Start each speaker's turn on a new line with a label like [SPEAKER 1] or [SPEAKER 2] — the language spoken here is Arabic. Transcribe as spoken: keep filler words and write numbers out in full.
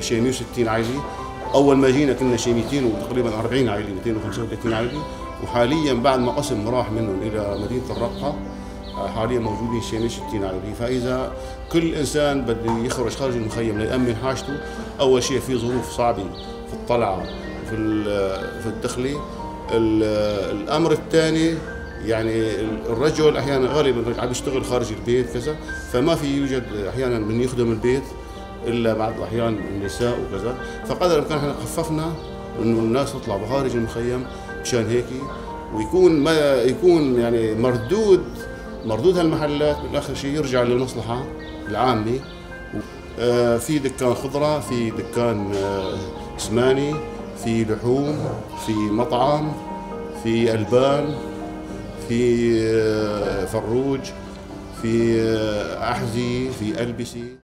[SPEAKER 1] شيء مئة وستين عائله. اول ما جينا كنا شيء مئتين وتقريبا أربعين عائله، مئتين وخمسة وثلاثين عائله، وحاليا بعد ما قسم راح منهم الى مدينه الرقه حاليا موجودين شيء مئة وستين عائله. فاذا كل انسان بده يخرج خارج المخيم ليأمن حاجته، اول شيء في ظروف صعبه في الطلعه في في الدخله. الامر الثاني يعني الرجل احيانا غالبا عم يشتغل خارج البيت كذا، فما في يوجد احيانا من يخدم البيت الا بعض الاحيان النساء وكذا. فقدر الامكان احنا خففنا انه الناس تطلع بخارج المخيم مشان هيك، ويكون ما يكون يعني مردود مردود هالمحلات بالاخر شيء يرجع للمصلحه العامه. في دكان خضره، في دكان زماني، في لحوم، في مطعم، في البان، في فروج، في أحذية، في ألبسة.